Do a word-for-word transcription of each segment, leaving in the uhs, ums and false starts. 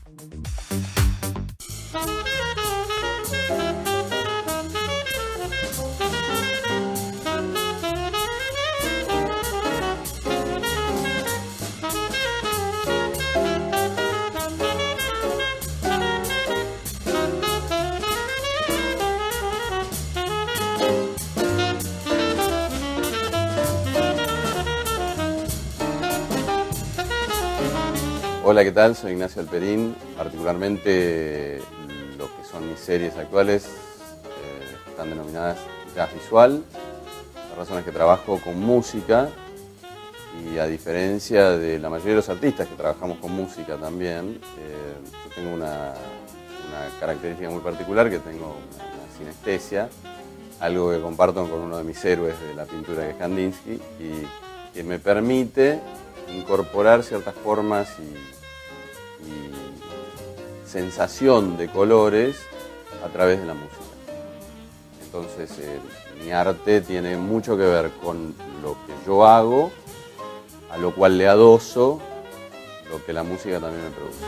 Hola, ¿qué tal? Soy Ignacio Alperín. Particularmente lo que son mis series actuales eh, están denominadas jazz visual. La razón es que trabajo con música y, a diferencia de la mayoría de los artistas que trabajamos con música también, eh, yo tengo una, una característica muy particular, que tengo una, una sinestesia, algo que comparto con uno de mis héroes de la pintura, que es Kandinsky, y que me permite incorporar ciertas formas y y sensación de colores a través de la música. Entonces eh, mi arte tiene mucho que ver con lo que yo hago, a lo cual le adoso lo que la música también me produce.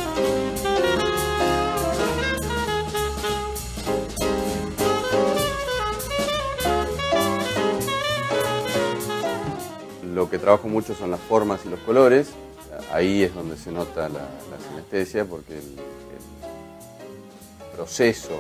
Lo que trabajo mucho son las formas y los colores. Ahí es donde se nota la, la sinestesia, porque el, el proceso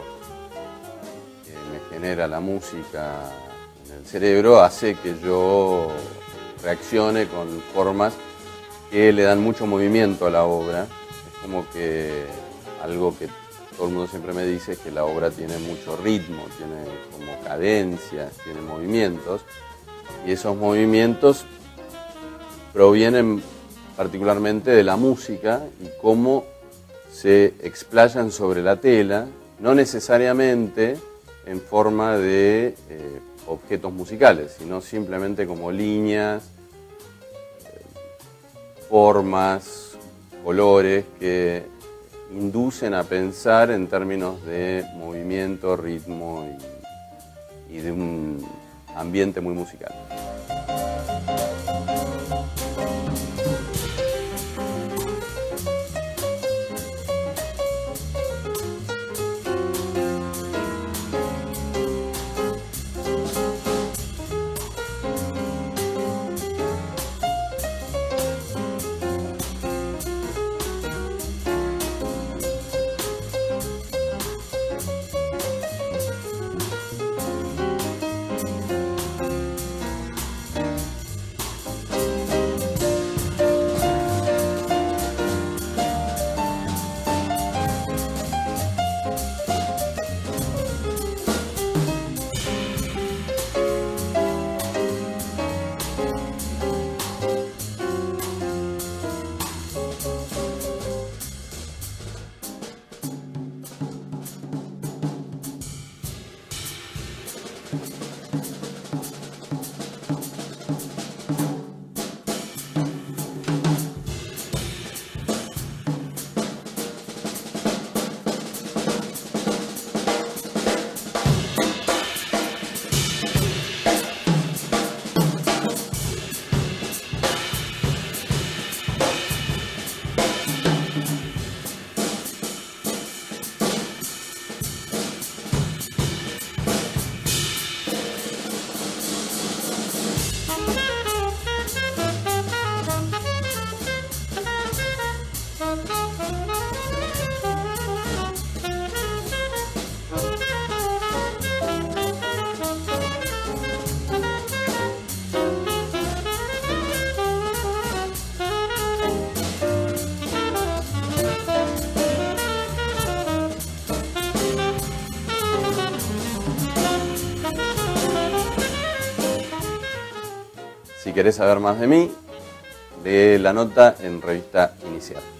que me genera la música en el cerebro hace que yo reaccione con formas que le dan mucho movimiento a la obra. Es como que algo que todo el mundo siempre me dice es que la obra tiene mucho ritmo, tiene como cadencias, tiene movimientos, y esos movimientos provienen particularmente de la música y cómo se explayan sobre la tela, no necesariamente en forma de eh, objetos musicales, sino simplemente como líneas, eh, formas, colores que inducen a pensar en términos de movimiento, ritmo y, y de un ambiente muy musical. Si querés saber más de mí, lee la nota en Revista Inicial.